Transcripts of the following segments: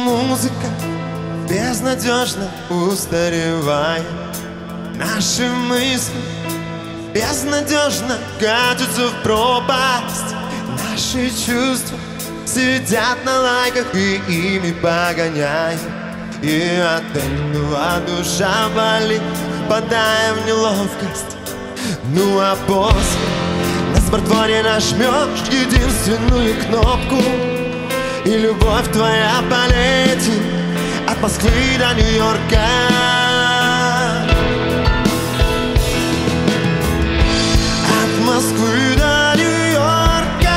музыка безнадежно устаревает. Наши мысли безнадежно катятся в пропасть. Наши чувства сидят на лайках и ими погоняем. И от этого душа болит, впадая в неловкость. Ну а после на смартфоне нажмешь единственную кнопку, и любовь твоя полетит от Москвы до Нью-Йорка. От Москвы до Нью-Йорка,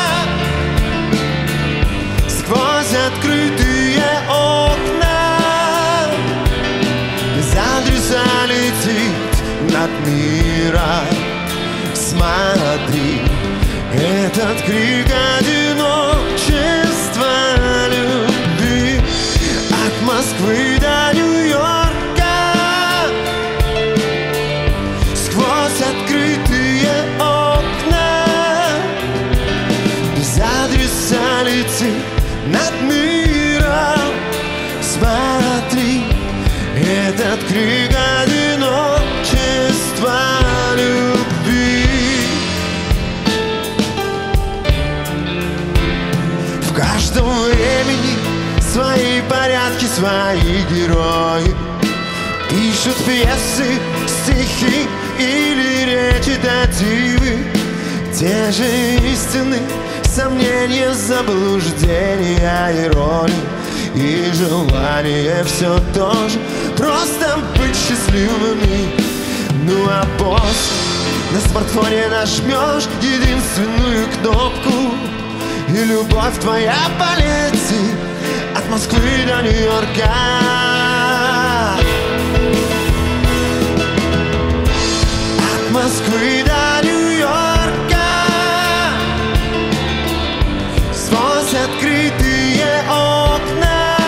сквозь открытые окна, без адреса летит над миром. Смотри, этот крик одиночества любви. От Москвы до Нью-Йорка, сквозь открытые окна, без адреса летит над миром. Смотри, этот крик одиночества любви. В каждом времени свои порядки, свои герои. Пишут пьесы, стихи или речитативы. Те же истины, сомнения, заблуждения, иронии и желание все то же, просто быть счастливыми. Ну а после на смартфоне нажмешь единственную кнопку, и любовь твоя полетит от Москвы до Нью-Йорка. От Москвы до Нью-Йорка, сквозь открытые окна,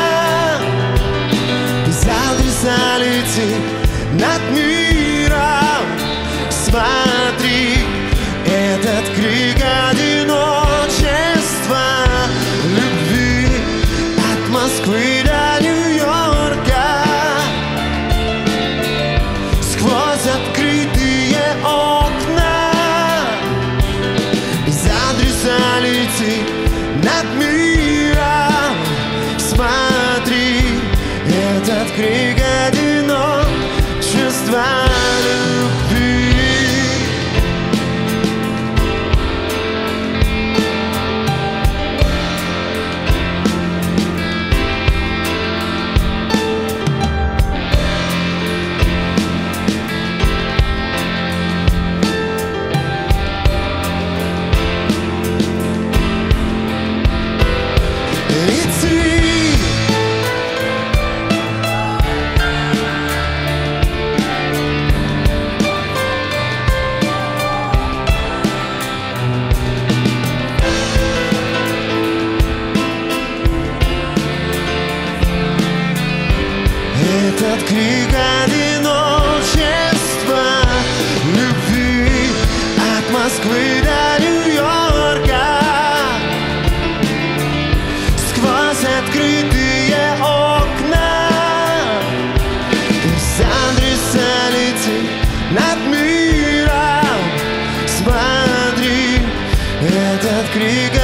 без адреса летит над миром. Смотри, этот крик одиночества любви. От Москвы до Нью-Йорка, сквозь открытые окна, без адреса летит над миром. Смотри, этот крик одиночества любви. Этот крик одиночества любви. От Москвы до Нью-Йорка, сквозь открытые окна, без адреса летит над миром. Смотри, этот крик